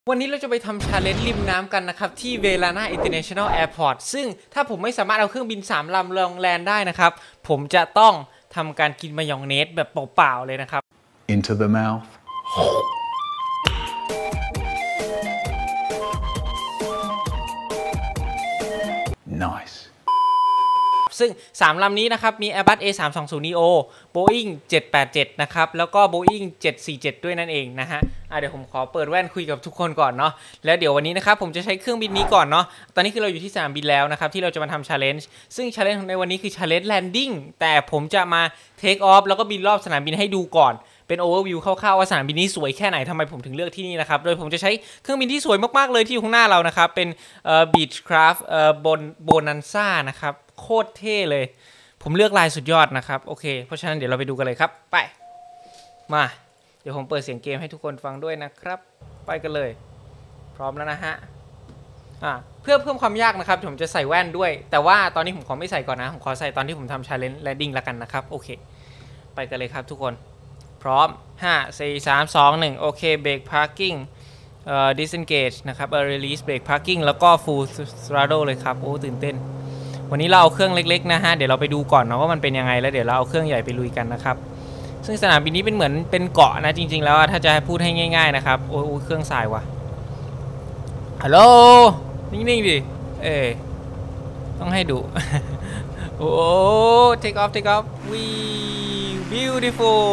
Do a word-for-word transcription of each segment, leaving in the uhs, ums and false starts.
วันนี้เราจะไปทำชาเลนจ์ริมน้ำกันนะครับที่เวลาน่า International Airport ซึ่งถ้าผมไม่สามารถเอาเครื่องบินสามลำลงแลนด์ได้นะครับผมจะต้องทำการกินมายองเนสแบบเปล่าๆเลยนะครับ Into the mouth. Nice. ซึ่งสามลำนี้นะครับมี Airbus เอ สามสองศูนย์ นีโอ Boeing เจ็ดแปดเจ็ดนะครับแล้วก็ Boeing เจ็ดสี่เจ็ดด้วยนั่นเองนะฮะอ่ะเดี๋ยวผมขอเปิดแว่นคุยกับทุกคนก่อนเนาะแล้วเดี๋ยววันนี้นะครับผมจะใช้เครื่องบินนี้ก่อนเนาะตอนนี้คือเราอยู่ที่สนามบินแล้วนะครับที่เราจะมาทำ challenge ซึ่ง challenge ในวันนี้คือ challenge landing แต่ผมจะมา take off แล้วก็บินรอบสนามบินให้ดูก่อนเป็น overview คร่าวๆว่าสนามบินนี้สวยแค่ไหนทำไมผมถึงเลือกที่นี่นะครับโดยผมจะใช้เครื่องบินที่สวยมากๆเลยที่อยู่ข้างหน้าเรานะครับเป็นเอ่อ Beechcraft เอ่อ Bonanza นะครับโคตรเท่เลยผมเลือกลายสุดยอดนะครับโอเคเพราะฉะนั้นเดี๋ยวเราไปดูกันเลยครับไปมาเดี๋ยวผมเปิดเสียงเกมให้ทุกคนฟังด้วยนะครับไปกันเลยพร้อมแล้วนะฮะอ่าเพื่อเพิ่มความยากนะครับผมจะใส่แว่นด้วยแต่ว่าตอนนี้ผมขอไม่ใส่ก่อนนะผมขอใส่ตอนที่ผมทำ challenge landing แล้วกันนะครับโอเคไปกันเลยครับทุกคนพร้อมห้า สี่ สาม สอง หนึ่งโอเคเบรก parking เอ่อ disengage นะครับเอ่อ release brake parking แล้วก็ full throttle เลยครับโอ้ตื่นเต้นวันนี้เราเอาเครื่องเล็กๆนะฮะเดี๋ยวเราไปดูก่อนเนาะว่ามันเป็นยังไงแล้วเดี๋ยวเราเอาเครื่องใหญ่ไปลุยกันนะครับซึ่งสนามบินนี้เป็นเหมือนเป็นเกาะนะจริงๆแล้วถ้าจะพูดให้ง่ายๆนะครับโอ้ยเครื่องสายว่ะฮัลโหลนิ่งๆดิเอ้ต้องให้ดู โอ้ take off take off we beautiful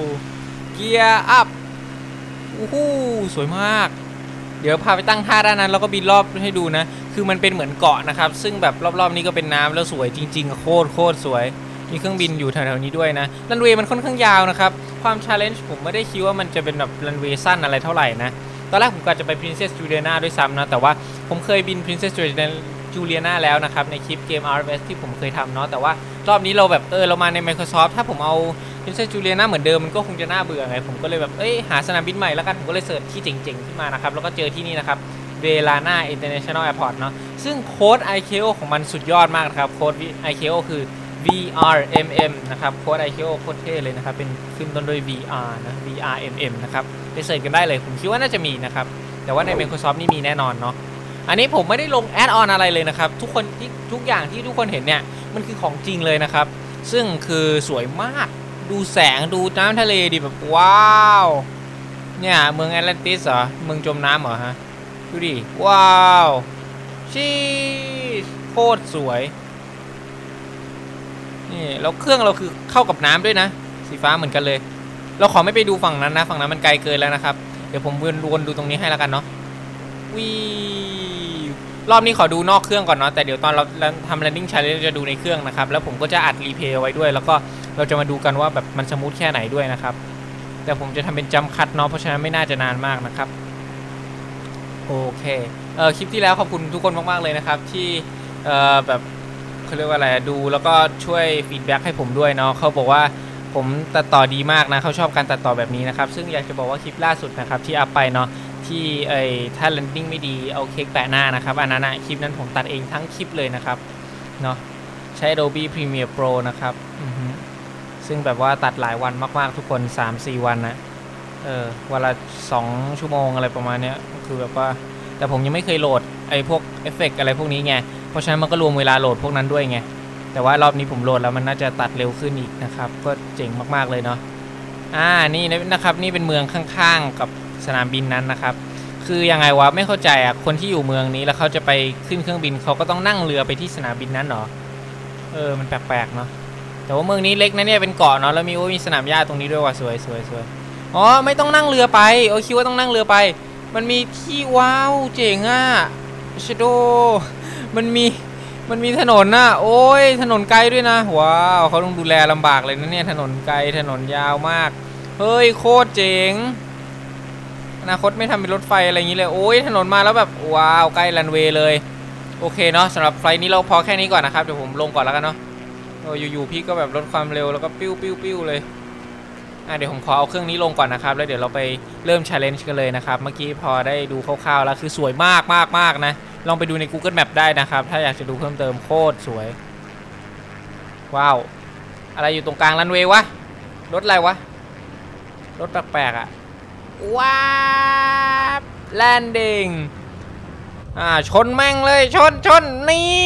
gear up อู้หูสวยมากเดี๋ยวพาไปตั้งท่าด้านนั้นแล้วก็บินรอบให้ดูนะคือมันเป็นเหมือนเกาะนะครับซึ่งแบบรอบๆนี้ก็เป็นน้ำแล้วสวยจริงๆโคตรโคตรสวยมีเครื่องบินอยู่แถวๆนี้ด้วยนะรันเวย์มันค่อนข้างยาวนะครับความ challenge ผมไม่ได้คิดว่ามันจะเป็นแบบรันเวย์สั้นอะไรเท่าไหร่นะตอนแรกผมก็จะไป Princess Juliana ด้วยซ้ำนะแต่ว่าผมเคยบิน Princess Juliana แล้วนะครับในคลิปเกม อาร์ เอฟ เอส ที่ผมเคยทำเนาะแต่ว่ารอบนี้เราแบบเออเรามาใน Microsoft ถ้าผมเอา Princess Juliana เหมือนเดิมมันก็คงจะน่าเบื่อไงผมก็เลยแบบเอ้ยหาสนามบินใหม่แล้วกันผมก็เลยเสิร์ชที่เจ๋งๆขึ้นมานะครับแล้วก็เจอที่นี่นะครับเวลาน่า International Airport เนาะซึ่งโค้ด ไอ เค โอ ของมันสุดยอดมากนะครับโค้ด ไอ เค โอ คือ วี อาร์ เอ็ม เอ็ม นะครับโค้ด ไอ เค โอ โคตรเท่เลยนะครับเป็นขึ้นต้นด้วย วี อาร์ นะ วี อาร์ เอ็ม เอ็ม นะครับไปเสิร์ชกันได้เลยผมคิดว่าน่าจะมีนะครับแต่ว่าใน Microsoft นี่มีแน่นอนเนาะอันนี้ผมไม่ได้ลงแอดออนอะไรเลยนะครับทุกคนที่ทุกอย่างที่ทุกคนเห็นเนี่ยมันคือของจริงเลยนะครับซึ่งคือสวยมากดูแสงดูน้ำทะเลดิแบบว้าวเนี่ยเมืองแอตแลนติสเหรอเมืองจมน้ำเหรอฮะดูดิว้าวชีสโคตรสวยนี่แล้วเครื่องเราคือเข้ากับน้ำด้วยนะสีฟ้าเหมือนกันเลยเราขอไม่ไปดูฝั่งนั้นนะฝั่งนั้นมันไกลเกินแล้วนะครับเดี๋ยวผมวนๆดูตรงนี้ให้แล้วกันเนาะวีรอบนี้ขอดูนอกเครื่องก่อนเนาะแต่เดี๋ยวตอนเราทำ landing challenge เราจะดูในเครื่องนะครับแล้วผมก็จะอัดรีเพย์ไว้ด้วยแล้วก็เราจะมาดูกันว่าแบบมันสมูทแค่ไหนด้วยนะครับแต่ผมจะทำเป็นจัมป์คัทเนาะเพราะฉะนั้นไม่น่าจะนานมากนะครับโอเคเออคลิปที่แล้วขอบคุณทุกคนมากๆเลยนะครับที่เออแบบเขาเรียกว่าอะไรดูแล้วก็ช่วยฟีดแบ็กให้ผมด้วยเนาะเขาบอกว่าผมตัดต่อดีมากนะเขาชอบการตัดต่อแบบนี้นะครับซึ่งอยากจะบอกว่าคลิปล่าสุดนะครับที่อัพไปเนาะที่ไอ้ถ้า landing ไม่ดีเอาเค้กแปะหน้านะครับอันนั้นนะคลิปนั้นผมตัดเองทั้งคลิปเลยนะครับเนาะใช้ Adobe Premiere Pro นะครับซึ่งแบบว่าตัดหลายวันมากๆทุกคน สามสี่ วันนะเออวันละสองชั่วโมงอะไรประมาณนี้คือแบบว่าแต่ผมยังไม่เคยโหลดไอ้พวกเอฟเฟกต์อะไรพวกนี้ไงเพราะฉะนั้นมันก็รวมเวลาโหลดพวกนั้นด้วยไงแต่ว่ารอบนี้ผมโหลดแล้วมันน่าจะตัดเร็วขึ้นอีกนะครับก็เจ๋งมากๆเลยเนาะอ่านี่นะครับนี่เป็นเมืองข้างๆกับสนามบินนั้นนะครับคือยังไงวะไม่เข้าใจอ่ะคนที่อยู่เมืองนี้แล้วเขาจะไปขึ้นเครื่องบินเขาก็ต้องนั่งเรือไปที่สนามบินนั้นเหรอเออมันแปลกๆเนาะแต่ว่าเมืองนี้เล็กนะเนี่ยเป็นเกาะเนาะแล้วมีโอ้มีสนามหญ้าตรงนี้ด้วยว่ะสวยสวยสวยอ๋อไม่ต้องนั่งเรือไปโอ้คิดว่าต้องนั่งเรือไปมันมีที่ว้าวเจ๋งอ่ะชโดมันมีมันมีถนนน่ะโอ้ยถนนไกลด้วยนะว้าวเขาต้องดูแลลำบากเลยนะเนี่ยถนนไกลถนนยาวมากเฮ้ยโคตรเจ๋งอนาคตไม่ทำเป็นรถไฟอะไรอย่างนี้เลยโอ้ยถนนมาแล้วแบบว้าวใกล้รันเวย์เลยโอเคเนาะสำหรับไฟนี้เราพอแค่นี้ก่อนนะครับเดี๋ยวผมลงก่อนแล้วกันเนาะโอ้อยู่ๆพี่ก็แบบลดความเร็วแล้วก็ปิ้วปิ้วปิ้วเลยอ่ะเดี๋ยวผมขอเอาเครื่องนี้ลงก่อนนะครับแล้วเดี๋ยวเราไปเริ่ม challenge กันเลยนะครับเมื่อกี้พอได้ดูคร่าวๆแล้วคือสวยมากมากมากนะลองไปดูใน Google Map ได้นะครับถ้าอยากจะดูเพิ่มเติมโคตรสวยว้าวอะไรอยู่ตรงกลางรันเวย์วะรถอะไรวะรถแปลกๆอ่ะว้าว landing อ่าชนแม่งเลยชนชนนี่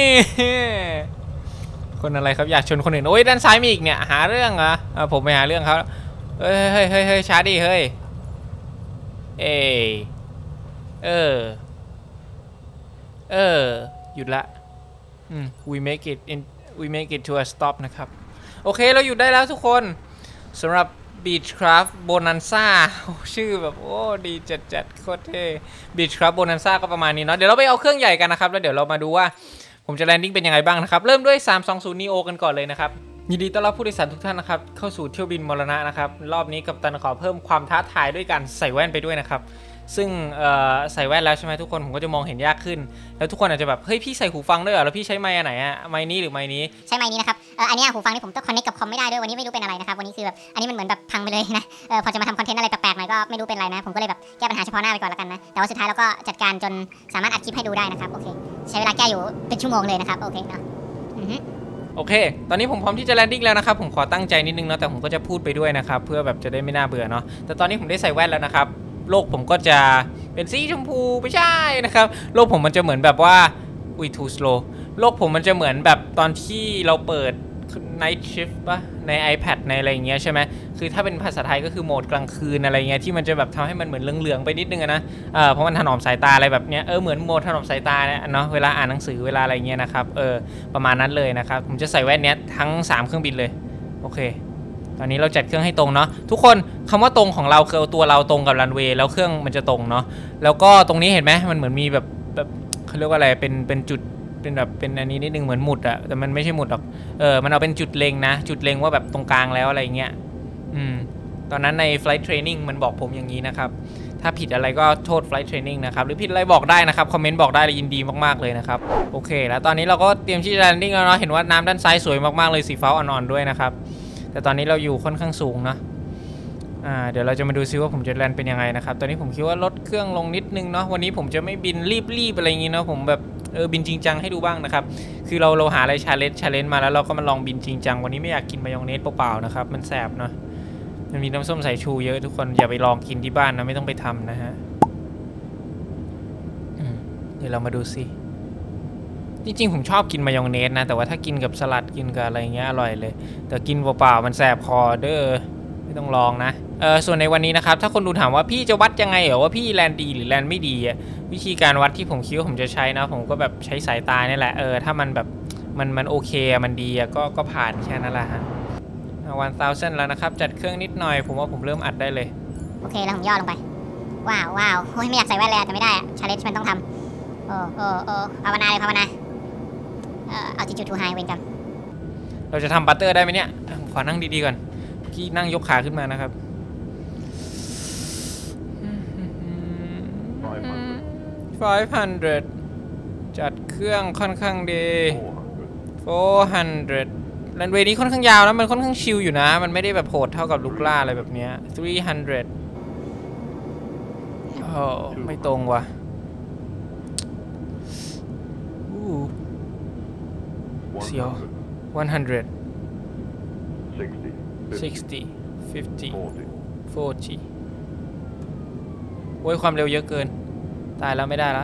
คนอะไรครับอยากชนคนอื่นโอ้ยด้านซ้ายมีอีกเนี่ยหาเรื่องเหรออ่าผมไปหาเรื่องเขาเฮ้ยเฮ้ยเฮ้ยเฮ้ยช้าดิเฮ้ยเอเออเออหยุดละอืม we make it in we make it to a stop นะครับโอเคเราหยุดได้แล้วทุกคนสำหรับ Beechcraft Bonanza ชื่อแบบโอ้ดีจัดจัดโคตรเท่ Beechcraft Bonanza ก็ประมาณนี้เนาะเดี๋ยวเราไปเอาเครื่องใหญ่กันนะครับแล้วเดี๋ยวเรามาดูว่าผมจะแลนดิ้งเป็นยังไงบ้างนะครับเริ่มด้วยสามสองศูนย์ Neo กันก่อนเลยนะครับยินดีต้อนรับผู้โดยสารทุกท่านนะครับเข้าสู่เที่ยวบินมรณะนะครับรอบนี้กัปตันขอเพิ่มความท้าทายด้วยการใส่แว่นไปด้วยนะครับซึ่งใส่แว่นแล้วใช่ไหมทุกคนผมก็จะมองเห็นยากขึ้นแล้วทุกคนอาจจะแบบเฮ้ยพี่ใส่หูฟังด้วยเหรอแล้วพี่ใช้ไมค์อันไหนอะไมค์นี้หรือไมค์นี้ใช้ไมค์นี้นะครับเอออันนี้หูฟังนี่ผมต้องคอนเนคกับคอมไม่ได้ด้วยวันนี้ไม่รู้เป็นอะไรนะครับวันนี้คือแบบอันนี้มันเหมือนแบบพังไปเลยนะเออพอจะมาทำคอนเทนต์อะไรแปลกๆหน่อยก็ไม่รู้เป็นอะไรนะผมก็เลยแบบแก้ปัญหาเฉพาะหน้าไปก่อนแล้วกันนะแต่ว่าสุดท้ายเราก็จัดการจนสามารถอัดคลิปให้ดูได้นะครับโอเคใช้เวลาแก้อยู่เป็นชั่วโมงเลยนะครับโอเคเนาะโอเคตอนนี้ผมพร้อมที่จะแลนดิ้งแล้วนะครับผมขอตั้งใจนิดนึงนะแต่ผมก็จะพูดไปด้วยนะครับเพื่อแบบจะได้ไม่น่าเบื่อเนาะแต่ตอนนี้ผมได้ใส่แว่นแล้วนะครับโลกผมก็จะเป็นสีชมพูไม่ใช่นะครับโลกผมมันจะเหมือนแบบว่าอุ้ย too slow โลกผมมันจะเหมือนแบบตอนที่เราเปิด night shift ป่ะใน iPad ในอะไรอย่างเงี้ยใช่ไหมคือถ้าเป็นภาษาไทยก็คือโหมดกลางคืนอะไรเงี้ยที่มันจะแบบทำให้มันเหมือนเหลืองๆไปนิดนึงนะเออเพราะมันถนอมสายตาอะไรแบบเนี้ยเออเหมือนโหมดถนอมสายตาเนี่ยเนาะเวลาอ่านหนังสือเวลาอะไรเงี้ยนะครับเออประมาณนั้นเลยนะครับผมจะใส่แว่นเนี้ยทั้งสามเครื่องบินเลยโอเคตอนนี้เราจัดเครื่องให้ตรงเนาะทุกคนคำว่าตรงของเราคือตัวเราตรงกับรันเวย์แล้วเครื่องมันจะตรงเนาะแล้วก็ตรงนี้เห็นไหมมันเหมือนมีแบบแบบเขาเรียกว่าอะไรเป็นเป็นจุดเป็นแบบเป็นอันนี้นิดนึงเหมือนหมุดอะแต่มันไม่ใช่หมุดหรอกเออมันเอาเป็นจุดเล็งนะจุดเล็งว่าแบบตรงกลางแล้วอะไรเงี้ยอืมตอนนั้นใน flight training มันบอกผมอย่างนี้นะครับถ้าผิดอะไรก็โทษ flight training นะครับหรือผิดอะไรบอกได้นะครับคอมเมนต์บอกได้เลยยินดีมากๆเลยนะครับโอเคแล้วตอนนี้เราก็เตรียมที่จะ landing แล้วเนาะเห็นว่าน้ำด้านซ้ายสวยมากๆเลยสีฟ้าอ่อนๆด้วยนะครับแต่ตอนนี้เราอยู่ค่อนข้างสูงนะอ่าเดี๋ยวเราจะมาดูซิว่าผมจะแลนด์เป็นยังไงนะครับตอนนี้ผมคิดว่าลดเครื่องลงนิดนึงเนาะวันนี้ผมจะไม่บินรีบๆอะไรอย่างงี้เนาะผมแบบเออบินจริงจังให้ดูบ้างนะครับคือเราเราหาอะไรชาเลนจ์ชาเลนจ์มาแล้วเราก็มาลองบินจริงจังวันนี้ไม่อยากกินมายองเนสเปล่าๆนะครับมันแสบเนาะมันมีน้ำส้มสายชูเยอะทุกคนอย่าไปลองกินที่บ้านนะไม่ต้องไปทำนะฮะเดี๋ยวเรามาดูซิจริงๆผมชอบกินมายองเนสนะแต่ว่าถ้ากินกับสลัดกินกับอะไรเงี้ยอร่อยเลยแต่กินเปล่าๆมันแสบคอเด้อไม่ต้องลองนะเออส่วนในวันนี้นะครับถ้าคนดูถามว่าพี่จะวัดยังไงเหรอว่าพี่แลนด์ดีหรือแลนด์ไม่ดีอะวิธีการวัดที่ผมคิดว่าผมจะใช้นะผมก็แบบใช้สายตาเนี่ยแหละเออถ้ามันแบบมันมันโอเคมันดีอะก็ก็ผ่านแค่นั้นแหละฮะวันเซาเซนแล้วนะครับจัดเครื่องนิดหน่อยผมว่าผมเริ่มอัดได้เลยโอเคแล้วผมย่อลงไปว้าวว้าวโอ้ยไม่อยากใส่แว่นเลยแต่ไม่ได้อะชาเลนจ์มันต้องทำโอ้โอ้โอ้ภาวนาเลยภาวนาเออเอาจิจูทูไฮเวนกันเราจะทำบัตเตอร์ได้ไหมเนี่ยขอนั่งดีๆก่อนพี่นั่งยกขาขึ้นมานะครับห้าร้อยจัดเครื่องค่อนข้างดีสี่ร้อยรันเวย์นี้ค่อนข้างยาวนะมันค่อนข้างชิลอยู่นะมันไม่ได้แบบโหดเท่ากับลูกล่าอะไรแบบนี้สามร้อยโอ้ไม่ตรงว่ะอู้เสียวหนึ่งร้อย หกสิบ ห้าสิบ ห้าสิบ สี่สิบโอ้ยความเร็วเยอะเกินตายแล้วไม่ได้ละ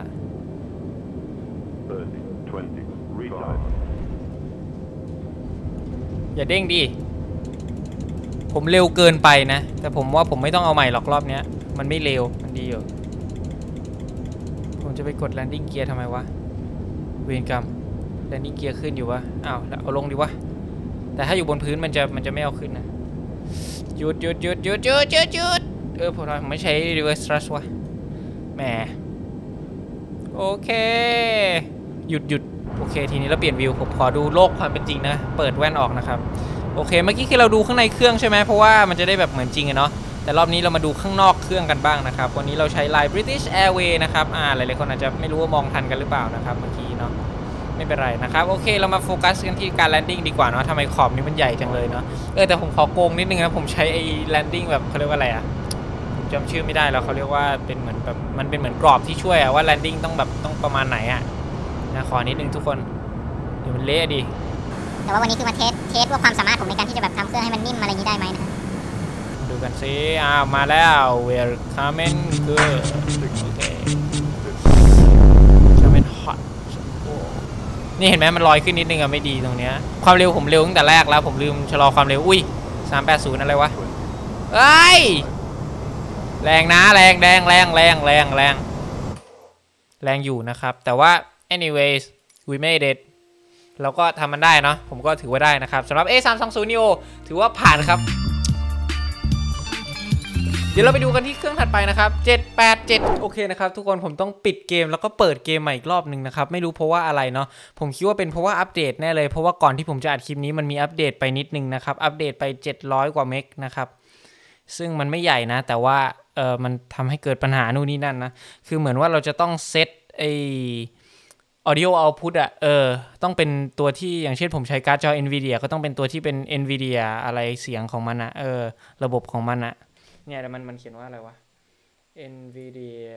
อย่าเด้งดิผมเร็วเกินไปนะแต่ผมว่าผมไม่ต้องเอาใหม่หรอกรอบนี้มันไม่เร็วมันดีอยู่ผมจะไปกด landing gear ทำไมวะเวรกรรม landing gear ขึ้นอยู่วะอ้าวแล้วเอาลงดีวะแต่ถ้าอยู่บนพื้นมันจะมันจะไม่เอาขึ้นนะหยุดหยุดหยุดหยุดหยุดหยุดหยุดเออผมไม่ใช้ reverse thrust วะแหมโอเคหยุดหยุดโอเคทีนี้เราเปลี่ยนวิวผมขอดูโลกความเป็นจริงนะเปิดแว่นออกนะครับโอเคเมื่อกี้คือเราดูข้างในเครื่องใช่ไหมเพราะว่ามันจะได้แบบเหมือนจริงอะเนาะแต่รอบนี้เรามาดูข้างนอกเครื่องกันบ้างนะครับวันนี้เราใช้ Line British Airways นะครับอ่าหลายๆคนอาจจะไม่รู้ว่ามองทันกันหรือเปล่านะครับเมื่อกี้เนาะไม่เป็นไรนะครับโอเคเรามาโฟกัสกันที่การ landing ดีกว่าเนาะทำไมขอบนี้มันใหญ่จังเลยเนาะเออแต่ผมขอโกงนิดนึงนะผมใช้ไอ้ landing แบบเขาเรียกว่าอะไรอะจำชื่อไม่ได้แล้วเขาเรียกว่าเป็นเหมือนแบบมันเป็นเหมือนกรอบที่ช่วยอะว่า landing ต้องแบบต้องประมาณไหนอะนะขอนิดนึงทุกคนเดี๋ยวมันเละดิแต่ว่าวันนี้คือมาเทสเทสว่าความสามารถผมในการที่จะแบบทำเครื่องให้มันนิ่มอะไรอย่างนี้ได้ไหมนะดูดูกันซิอ้าวมาแล้ว welcome คือโอเค welcome hot นี่เห็นไหมมันลอยขึ้นนิดนึงอะไม่ดีตรงเนี้ยความเร็วผมเร็วตั้งแต่แรกแล้วผมลืมชะลอความเร็วอุ้ยสามแปดศูนย์อะไรวะเอ้ยแรงนะแรงแรงแรงแรงแรงแรงแรงอยู่นะครับแต่ว่า anyways we made it เราก็ทำมันได้เนาะผมก็ถือว่าได้นะครับสำหรับ เอ สามสองศูนย์ นีโอ ถือว่าผ่านครับเดี๋ยวเราไปดูกันที่เครื่องถัดไปนะครับเจ็ดแปดเจ็ดโอเคนะครับทุกคนผมต้องปิดเกมแล้วก็เปิดเกมใหม่อีกรอบหนึ่งนะครับไม่รู้เพราะว่าอะไรเนาะผมคิดว่าเป็นเพราะว่าอัปเดตแน่เลยเพราะว่าก่อนที่ผมจะอัดคลิปนี้มันมีอัปเดตไปนิดนึงนะครับอัปเดตไปเจ็ดร้อยกว่าเมกนะครับซึ่งมันไม่ใหญ่นะแต่ว่าเออมันทำให้เกิดปัญหานู่นนี่นั่นนะคือเหมือนว่าเราจะต้องเซตไอaudio output อ่ะเออต้องเป็นตัวที่อย่างเช่นผมใช้การ์ดจอ Nvidia ก็ต้องเป็นตัวที่เป็น Nvidia อะไรเสียงของมันอ่ะเออระบบของมันอ่ะเนี่ยแต่มันมันเขียนว่าอะไรวะ Nvidia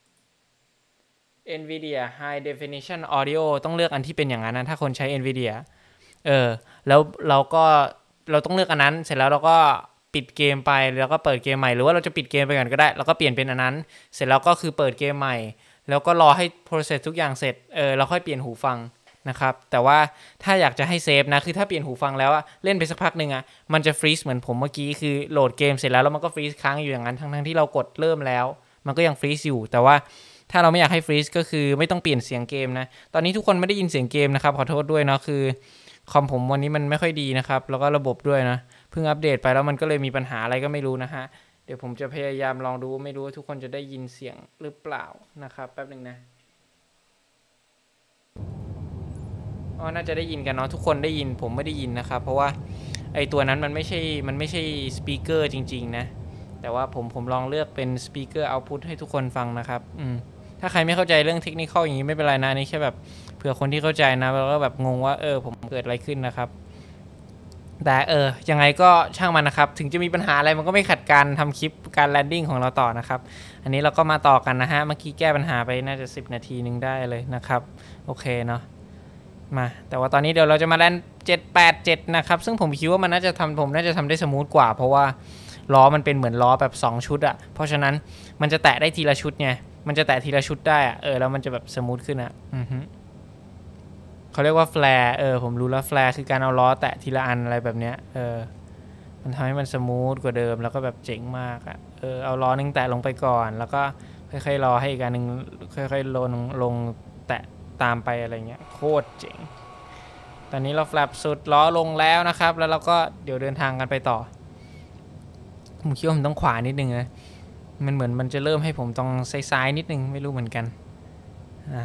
Nvidia High Definition Audio ต้องเลือกอันที่เป็นอย่างนั้นนะถ้าคนใช้ Nvidia เออแล้วเราก็เราต้องเลือกอันนั้นเสร็จแล้วเราก็ปิดเกมไปแล้วก็เปิดเกมใหม่หรือว่าเราจะปิดเกมไปก่อนก็ได้แล้วก็เปลี่ยนเป็นอันนั้นเสร็จแล้วก็คือเปิดเกมใหม่แล้วก็รอให้ process ทุกอย่างเสร็จเออเราค่อยเปลี่ยนหูฟังนะครับแต่ว่าถ้าอยากจะให้เซฟนะคือถ้าเปลี่ยนหูฟังแล้วอะเล่นไปสักพักหนึ่งอะมันจะฟรีซเหมือนผมเมื่อกี้คือโหลดเกมเสร็จแล้วแล้วมันก็ฟรีซค้างอยู่อย่างนั้นทั้งๆที่เรากดเริ่มแล้วมันก็ยังฟรีซอยู่แต่ว่าถ้าเราไม่อยากให้ฟรีซก็คือไม่ต้องเปลี่ยนเสียงเกมนะตอนนี้ทุกคนไม่ได้ยินเสียงเกมนะครับขอโทษด้วยเนาะคือคอมผมวันนี้มันไม่ค่อยดีนะครับแล้วก็ระบบด้วยนะเพิ่งอัปเดตไปแล้วมันก็เลยมีปัญหาอะไรก็ไม่รู้นะฮะเดี๋ยวผมจะพยายามลองดูไม่รู้ว่าทุกคนจะได้ยินเสียงหรือเปล่านะครับแป๊บนึงนะอ๋อน่าจะได้ยินกันเนาะทุกคนได้ยินผมไม่ได้ยินนะครับเพราะว่าไอตัวนั้นมันไม่ใช่มันไม่ใช่สปีกเกอร์จริงๆนะแต่ว่าผมผมลองเลือกเป็นสปีกเกอร์เอาท์พุตให้ทุกคนฟังนะครับอืมถ้าใครไม่เข้าใจเรื่องเทคนิคอย่างนี้ไม่เป็นไรนะนี่แค่แบบเผื่อคนที่เข้าใจนะแล้วก็แบบงงว่าเออผมเกิดอะไรขึ้นนะครับแต่เออยังไงก็ช่างมันนะครับถึงจะมีปัญหาอะไรมันก็ไม่ขัดการทำคลิปการแลนดิ้งของเราต่อนะครับอันนี้เราก็มาต่อกันนะฮะเมื่อกี้แก้ปัญหาไปน่าจะสิบนาทีนึงได้เลยนะครับโอเคเนาะมาแต่ว่าตอนนี้เดี๋ยวเราจะมาแลนเจ็ดแปดเจ็ดนะครับซึ่งผมคิดว่ามันน่าจะทำผมน่าจะทำได้สมูทกว่าเพราะว่าล้อมันเป็นเหมือนล้อแบบสองชุดอะเพราะฉะนั้นมันจะแตะได้ทีละชุดไงมันจะแตะทีละชุดได้อะเออแล้วมันจะแบบสมูทขึ้นอะอือฮึเขาเรียกว่าแฟร์เออผมรู้แล้วแฟร์คือการเอาล้อแตะทีละอันอะไรแบบเนี้ยเออมันทำให้มันสมูทกว่าเดิมแล้วก็แบบเจ๋งมากอะเออเอาล้อนึงแตะลงไปก่อนแล้วก็ค่อยๆรอให้อีกอันนึงค่อยๆลงลงแตะตามไปอะไรเงี้ยโคตรเจ๋งตอนนี้เราแฟลปสุดล้อลงแล้วนะครับแล้วเราก็เดี๋ยวเดินทางกันไปต่อผมคิดว่าผมต้องขวานิดนึงนะมันเหมือนมันจะเริ่มให้ผมต้องซ้ายๆนิดนึงไม่รู้เหมือนกันอ่ะ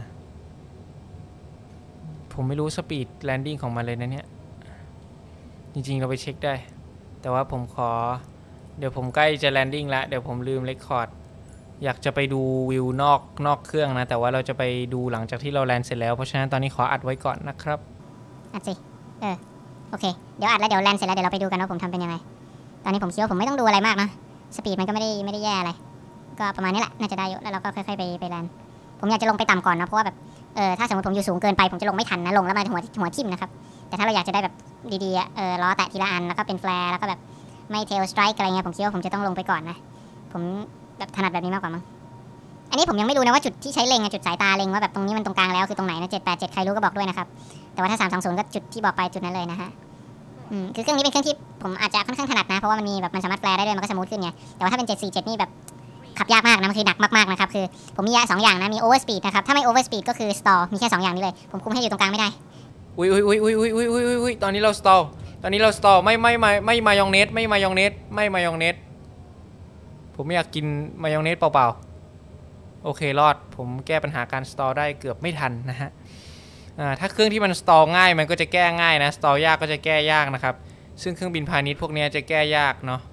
ผมไม่รู้สปีดแลนดิ้งของมันเลยนะเนี่ยจริงๆเราไปเช็คได้แต่ว่าผมขอเดี๋ยวผมใกล้จะแลนดิ้งแล้วเดี๋ยวผมลืมเรคคอร์ดอยากจะไปดูวิวนอกนอกเครื่องนะแต่ว่าเราจะไปดูหลังจากที่เราแลนเสร็จแล้วเพราะฉะนั้นตอนนี้ขออัดไว้ก่อนนะครับอัดสิเออโอเคเดี๋ยวอัดแล้วเดี๋ยวแลนเสร็จแล้วเดี๋ยวเราไปดูกันว่าผมทำเป็นยังไงตอนนี้ผมคิดว่าผมไม่ต้องดูอะไรมากนะสปีดมันก็ไม่ได้ไม่ได้แย่อะไรก็ประมาณนี้แหละน่าจะได้อยู่แล้วเราก็ค่อยๆไปไปแลนผมอยากจะลงไปต่ำก่อนนะเพราะว่าแบบเออถ้าสมมติผมอยู่สูงเกินไปผมจะลงไม่ทันนะลงแล้วมาหัวหัวทิ่มนะครับแต่ถ้าเราอยากจะได้แบบดีๆเออล้อแตะทีละอันแล้วก็เป็นแฟร์แล้วก็แบบไม่เทลสไตร์อะไรเงี้ยผมคิดว่าผมจะต้องลงไปก่อนนะผมแบบถนัดแบบนี้มากกว่ามั้งอันนี้ผมยังไม่รู้นะว่าจุดที่ใช้เล็งจุดสายตาเล็งว่าแบบตรงนี้มันตรงกลางแล้วคือตรงไหนนะเจ็ดแปดเจ็ดใครรู้ก็บอกด้วยนะครับแต่ว่าถ้าสามสองศูนย์ก็จุดที่บอกไปจุดนั้นเลยนะฮะอืมคือเครื่องนี้เป็นเครื่องที่ผมอาจจะค่อนข้างถนัดนะเพราะว่ามันมีแบบมันสามารถแฟร์ได้ด้วยมันก็สมูทขึ้นไงแต่ว่าถ้าเป็นเจ็ดสี่เจ็ดนี่แบบขับยากมากนะมันคือหนักมากๆนะครับคือผมมีสองอย่างนะมีโอเวอร์สปีดนะครับถ้าไม่โอเวอร์สปีดก็คือสตอลมีแค่สองอย่างนี้เลยผมคุมให้อยู่ตรงกลางไม่ได้อุ้ยอุ้ยอุ้ยอุ้ยอุ้ยอุ้ยอุ้ยอุ้ยตอนนี้เราสตอลตอนนี้เราสตอลไม่ไม่ไม่ไม่มายองเนสไม่มายองเนสไม่มายองเนสผมไม่อยากกินมายองเนสเปล่าๆโอเครอดผมแก้ปัญหาการสตอลได้เกือบไม่ทันนะฮะถ้าเครื่องที่มันสตอลง่ายมันก็จะแก้ง่ายนะสตอลยากก็จะแก้ยากนะครับซึ่งเครื่องบินพาณิชย์พวกนี้จะแก้ยากเนาะ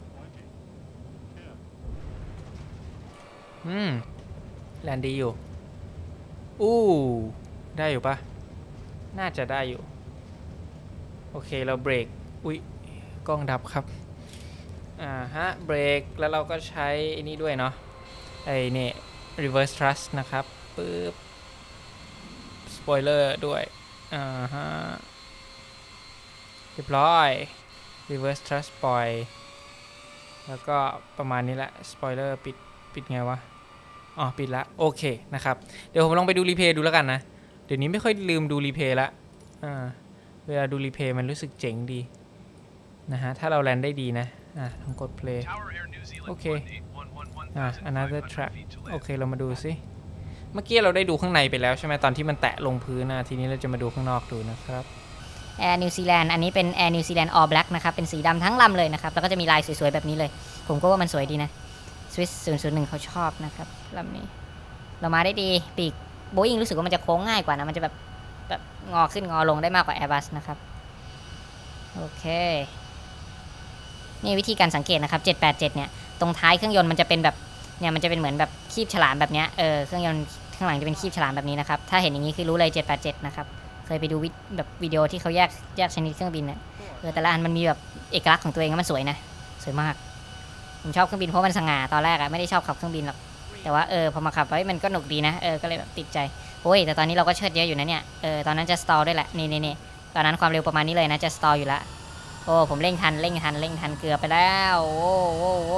อืมแลนดีอยู่อู้ได้อยู่ปะน่าจะได้อยู่โอเคเราเบรกอุ้ยกล้องดับครับอ่าฮะเบรกแล้วเราก็ใช้ไอ้นี่ด้วยเนาะไอ้นี่ reverse thrust นะครับปึ๊บสปอยเลอร์ด้วยอ่าฮะเรียบร้อย reverse thrust ปล่อยแล้วก็ประมาณนี้แหละสปอยเลอร์ปิดปิดไงวะอ๋อปิดละโอเคนะครับเดี๋ยวผมลองไปดูรีเพย์ดูแล้วกันนะเดี๋ยวนี้ไม่ค่อยลืมดูรีเพย์ละอ่าเวลาดูรีเพย์มันรู้สึกเจ๋งดีนะฮะถ้าเราแลนได้ดีนะอ่ะลองกด play โอเคอ่ะ another track โอเคเรามาดูสิเมื่อกี้เราได้ดูข้างในไปแล้วใช่ไหมตอนที่มันแตะลงพื้นนะทีนี้เราจะมาดูข้างนอกดูนะครับแอร์นิวซีแลนด์อันนี้เป็นแอร์นิวซีแลนด์ all black นะครับเป็นสีดำทั้งลำเลยนะครับแล้วก็จะมีลายสวยๆแบบนี้เลยผมก็ว่ามันสวยดีนะ Swiss ศูนย์ ศูนย์ หนึ่งเขาชอบนะครับลำนี้เรามาได้ดีปีก Boeing รู้สึกว่ามันจะโค้งง่ายกว่านะมันจะแบบแบบงอขึ้นงอลงได้มากกว่า Airbus นะครับโอเคนี่วิธีการสังเกตนะครับเจ็ดแปดเจ็ดเนี่ยตรงท้ายเครื่องยนต์มันจะเป็นแบบเนี่ยมันจะเป็นเหมือนแบบคีบฉลามแบบเนี้ยเออเครื่องยนต์ข้างหลังจะเป็นคีบฉลามแบบนี้นะครับถ้าเห็นอย่างนี้คือรู้เลยเจ็ดแปดเจ็ดนะครับเคยไปดูแบบวิดีโอที่เขาแยกแยกชนิดเครื่องบินเนี่ยเออแต่ละอันมันมีแบบเอกลักษณ์ของตัวเองมันสวยนะสวยมากผมชอบเครื่องบินเพราะมันสง่าตอนแรกอะไม่ได้ชอบขับเครื่องบินหรอกแต่ว่าเออพอมาขับไปมันก็หนุกดีนะเออก็เลยแบบติดใจโอ้ยแต่ตอนนี้เราก็เชิดเยอะอยู่นะเนี่ยเออตอนนั้นจะสตอลด้วยแหละนี่นี่นี่ตอนนั้นความเร็วประมาณนี้เลยนะจะสตอลอยู่ละโอ้ผมเร่งทันเร่งทันเร่งทันเกือบไปแล้วโอ้โอ้โอ้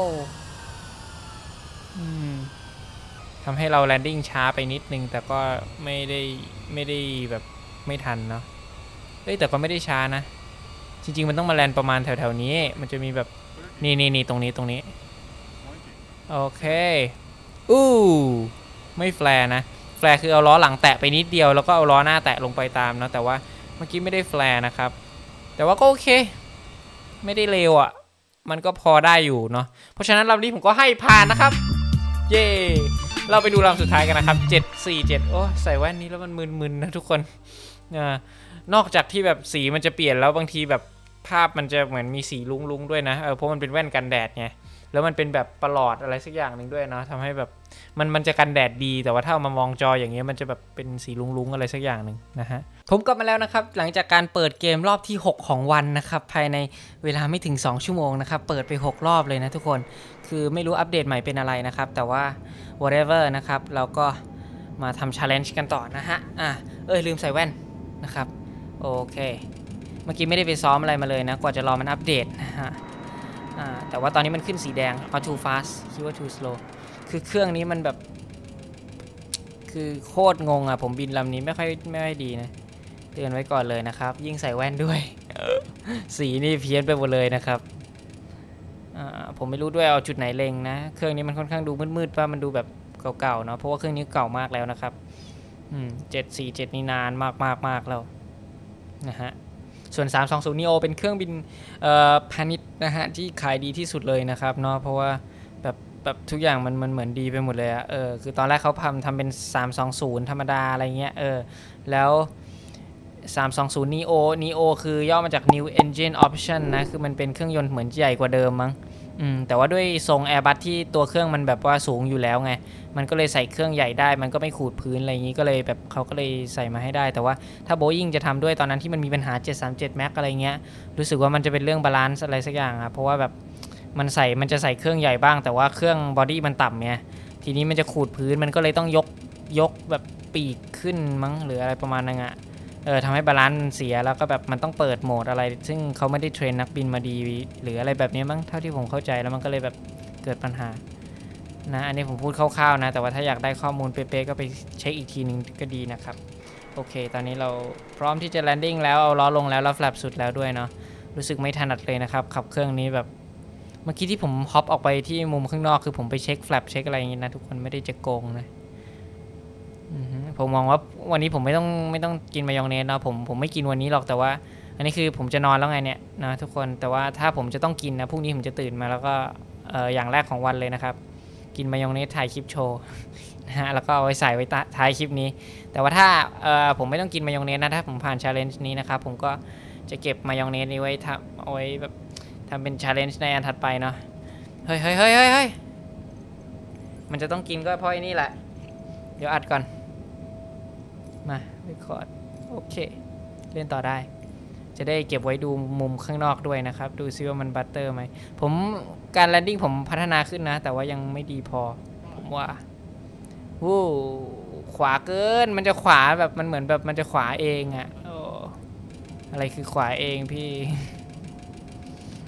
อืมทำให้เราแลนดิ้งช้าไปนิดนึงแต่ก็ไม่ได้ไม่ได้แบบไม่ทันเนาะเอ้ยแต่ก็ไม่ได้ช้านะจริงๆมันต้องมาแลนประมาณแถวๆนี้มันจะมีแบบนี่นี่นี่ตรงนี้ตรงนี้โอเคอู้ไม่แฟร์นะแฟร์คือเอาล้อหลังแตะไปนิดเดียวแล้วก็เอาล้อหน้าแตะลงไปตามเนาะแต่ว่าเมื่อกี้ไม่ได้แฟร์นะครับแต่ว่าก็โอเคไม่ได้เลวอ่ะมันก็พอได้อยู่เนาะเพราะฉะนั้นลำนี้ผมก็ให้ผ่านนะครับเย่เราไปดูลำสุดท้ายกันนะครับเจ็ดสี่เจ็ดโอ้ใส่แว่นนี้แล้วมันมึนๆนะทุกคนนอกจากที่แบบสีมันจะเปลี่ยนแล้วบางทีแบบภาพมันจะเหมือนมีสีลุ้งๆด้วยนะเออเพราะมันเป็นแว่นกันแดดไงแล้วมันเป็นแบบประหลอดอะไรสักอย่างหนึ่งด้วยเนาะทำให้แบบมันมันจะกันแดดดีแต่ว่าถ้าเอามามองจออย่างเงี้ยมันจะแบบเป็นสีลุ้งๆอะไรสักอย่างหนึ่งนะฮะผมกลับมาแล้วนะครับหลังจากการเปิดเกมรอบที่หกของวันนะครับภายในเวลาไม่ถึงสองชั่วโมงนะครับเปิดไปหกรอบเลยนะทุกคนคือไม่รู้อัปเดตใหม่เป็นอะไรนะครับแต่ว่า whatever นะครับเราก็มาทำ challenge กันต่อนะฮะอ่ะเอ้ยลืมใส่แว่นนะครับโอเคเมื่อกี้ไม่ได้ไปซ้อมอะไรมาเลยนะกว่าจะรอมันอัปเดตนะฮะแต่ว่าตอนนี้มันขึ้นสีแดง or too fast คิดว่า too slow คือเครื่องนี้มันแบบคือโคตรงงอ่ะผมบินลำนี้ไม่ค่อยไม่ค่อยดีนะเตือนไว้ก่อนเลยนะครับยิ่งใส่แว่นด้วย สีนี่เพี้ยนไปหมดเลยนะครับผมไม่รู้ด้วยเอาจุดไหนเล็งนะเครื่องนี้มันค่อนข้างดูมืดๆว่ามันดูแบบเก่าๆเนาะเพราะว่าเครื่องนี้เก่ามากแล้วนะครับเจ็ดสี่เจ็ดนี่นานมากมากมากแล้วนะฮะส่วนสามสองศูนย์ Neo เป็นเครื่องบินพาณิชย์นะฮะที่ขายดีที่สุดเลยนะครับเนาะเพราะว่าแบบแบบทุกอย่างมันมันเหมือนดีไปหมดเลยอะเออคือตอนแรกเขาทำทำเป็นสามสองศูนย์ธรรมดาอะไรเงี้ยเออแล้วสามสองศูนย์ Neo Neo คือย่อมาจาก New Engine Option นะคือมันเป็นเครื่องยนต์เหมือนใหญ่กว่าเดิมมั้งอืมแต่ว่าด้วยทรง Airbus ที่ตัวเครื่องมันแบบว่าสูงอยู่แล้วไงมันก็เลยใส่เครื่องใหญ่ได้มันก็ไม่ขูดพื้นอะไรอย่างนี้ก็เลยแบบเขาก็เลยใส่มาให้ได้แต่ว่าถ้า Boeing จะทำด้วยตอนนั้นที่มันมีปัญหาเจ็ดสามเจ็ด Max อะไรเงี้ยรู้สึกว่ามันจะเป็นเรื่องบาลานซ์อะไรสักอย่างอะเพราะว่าแบบมันใส่มันจะใส่เครื่องใหญ่บ้างแต่ว่าเครื่องบอดี้มันต่ำไงทีนี้มันจะขูดพื้นมันก็เลยต้องยกยกแบบปีกขึ้นมั้งหรืออะไรประมาณนั้นอะเออทำให้บาลานซ์เสียแล้วก็แบบมันต้องเปิดโหมดอะไรซึ่งเขาไม่ได้เทรนนักบินมาดีหรืออะไรแบบนี้มั้งเท่าที่ผมเข้าใจแล้วมันก็เลยแบบเกิดปัญหานะอันนี้ผมพูดคร่าวๆนะแต่ว่าถ้าอยากได้ข้อมูลเป๊ะๆก็ไปเช็คอีกทีนึงก็ดีนะครับโอเคตอนนี้เราพร้อมที่จะแลนดิ้งแล้วเอาล้อลงแล้วแล้วแฟลปสุดแล้วด้วยเนาะรู้สึกไม่ถนัดเลยนะครับขับเครื่องนี้แบบเมื่อกี้ที่ผมฮอปออกไปที่มุมข้างนอกคือผมไปเช็คแฟลปเช็คอะไรอย่างงี้นะทุกคนไม่ได้จะโกงนะผมมองว่าวันนี้ผมไม่ต้องไม่ต้องกินมายองเนสนะผมผมไม่กินวันนี้หรอกแต่ว่าอันนี้คือผมจะนอนแล้วไงเนี่ยนะทุกคนแต่ว่าถ้าผมจะต้องกินนะพรุ่งนี้ผมจะตื่นมาแล้วก็เอ่ออย่างแรกของวันเลยนะครับกินมายองเนสถ่ายคลิปโชว์นะฮะแล้วก็เอาไว้ใส่ไว้ท้ายคลิปนี้แต่ว่าถ้าเอ่อผมไม่ต้องกินมายองเนสนะถ้าผมผ่าน challenge นี้นะครับผมก็จะเก็บมายองเนสนี้ไว้ทำเอาไว้แบบทำเป็น challenge ในอันถัดไปเนาะเฮ้ยเฮ้ยเฮ้ยเฮ้ยมันจะต้องกินก็เพราะไอ้นี่แหละเดี๋ยวอัดก่อนมาเรคคอร์ดโอเคเล่นต่อได้จะได้เก็บไว้ดูมุมข้างนอกด้วยนะครับดูซิว่ามันบัตเตอร์ไหมผมการแลนดิ้งผมพัฒนาขึ้นนะแต่ว่ายังไม่ดีพอผมว่าวู้ขวาเกินมันจะขวาแบบมันเหมือนแบบมันจะขวาเองอะโอ้อะไรคือขวาเองพี่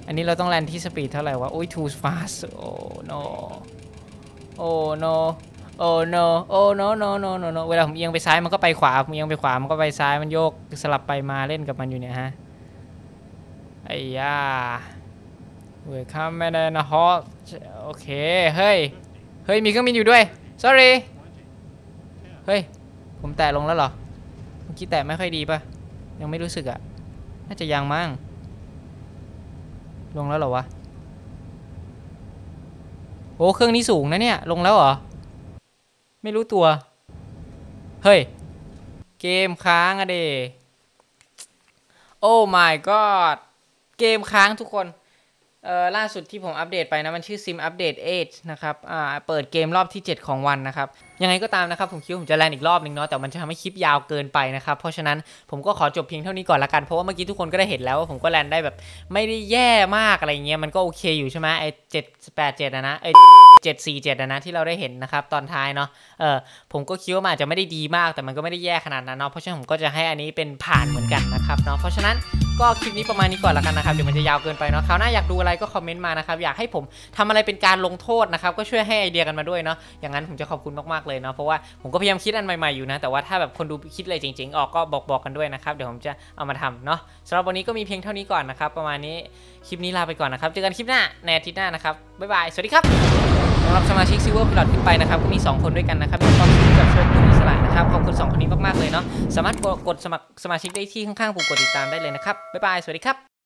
อันนี้เราต้องแลนที่สปีดเท่าไหร่วะอุ้ย too fast โอ้ no โอ้ no โอ้ no โอ้ no no no no no เวลาผมเอียงไปซ้ายมันก็ไปขวาผมเอียงไปขวามันก็ไปซ้ายมันโยกสลับไปมาเล่นกับมันอยู่เนี่ยฮะไอ้ย่าเว้ยข้ามไม่ได้นะฮะโอเคเฮ้ยเฮ้ยมีเครื่องบินอยู่ด้วย sorry เฮ้ยผมแตะลงแล้วเหรอเมื่อกี้แตะไม่ค่อยดีป่ะยังไม่รู้สึกอะน่าจะยังมั้งลงแล้วเหรอวะโอ้เครื่องนี้สูงนะเนี่ยลงแล้วเหรอไม่รู้ตัวเฮ้ยเกมค้างอะเดโอ้ my god เกมค้างทุกคนเอ่อล่าสุดที่ผมอัปเดตไปนะมันชื่อ Sim Update เอ็ดนะครับอ่าเปิดเกมรอบที่เจ็ดของวันนะครับยังไงก็ตามนะครับผมคิดว่าผมจะแลนอีกรอบนึงเนาะแต่มันจะทำให้คลิปยาวเกินไปนะครับเพราะฉะนั้นผมก็ขอจบเพียงเท่านี้ก่อนละกันเพราะว่าเมื่อกี้ทุกคนก็ได้เห็นแล้วว่าผมก็แลนได้แบบไม่ได้แย่มากอะไรเงี้ยมันก็โอเคอยู่ใช่ไหมไอ้เจ็ดแปดเจ็ดนะนะไอ้เจ็ดสี่เจ็ดนะที่เราได้เห็นนะครับตอนท้ายเนาะเออผมก็คิดว่ามันอาจจะไม่ได้ดีมากแต่มันก็ไม่ได้แย่ขนาดนั้นเนาะเพราะฉะนั้นผมก็จะให้อันนี้เป็นผ่านเหมือนกันนะครับเนาะเพราะฉะนั้นก็คลิปนี้ประมาณนี้ก่อนละกันนะครับเดี๋ยวมันจะยาวเกินไปเนาะคราวหน้าอยากดูอะไรก็คอมเมนต์มานะครับอยากให้ผมทำอะไรเป็นการลงโทษนะครับก็ช่วยให้ไอเดียกันมาด้วยเนาะอย่างนั้นผมจะขอบคุณมากๆเลยเนาะเพราะว่าผมก็พยายามคิดอันใหม่ๆอยู่นะแต่ว่าถ้าแบบคนดูคิดอะไรจริงๆออกก็บอกๆกันด้วยนะครับเดี๋ยวผมจะเอามาทำเนาะสำหรับวันนี้ก็มีเพียงเท่านี้ก่อนนะครับประมาณนี้คลิปนี้ลาไปก่อนนะครับเจอกันคลิปหน้าในอาทิตย์หน้านะครับบ๊ายบายสวัสดีครับสำหรับสมาชิกซิลเวอร์พลอตขึ้นไปนะครับก็มีสองคนด้วยกันนะครับมีความคิดกับโชคคุณอิสระนะครับขอบคุณสองคนนี้มากๆเลยเนาะสามารถกดสมัครสมาชิกได้ที่ข้างๆปุ่มกดติดตามได้เลยนะครับบ๊ายบายสวัสดีครับ